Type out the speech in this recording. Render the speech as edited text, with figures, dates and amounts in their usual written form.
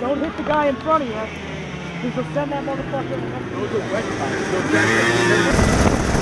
Don't hit the guy in front of you, because he'll send that motherfucker in the next. Those are wet spots.